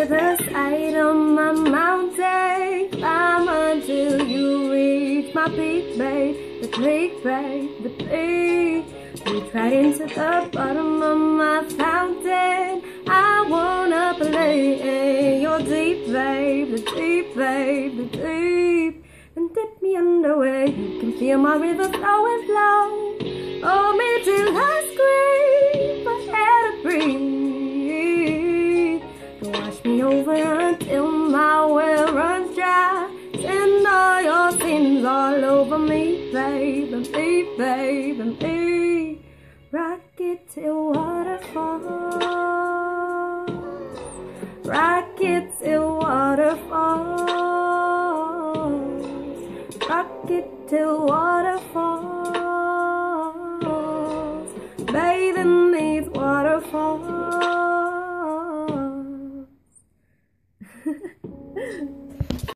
the side of my mountain. Climb until you reach my peak, babe. The peak, babe, the peak. Reach right into the bottom of my fountain. I wanna play in your deep, babe. The deep, babe, the deep. And dip me under where you can feel my river flow and flow. Hold me till I scream for air to breathe. Wash me over until my well runs dry. Send all your sins all over me, babe, and me, babe, and me. Rock it till waterfalls. Rock it till waterfalls. Rock it till waterfalls.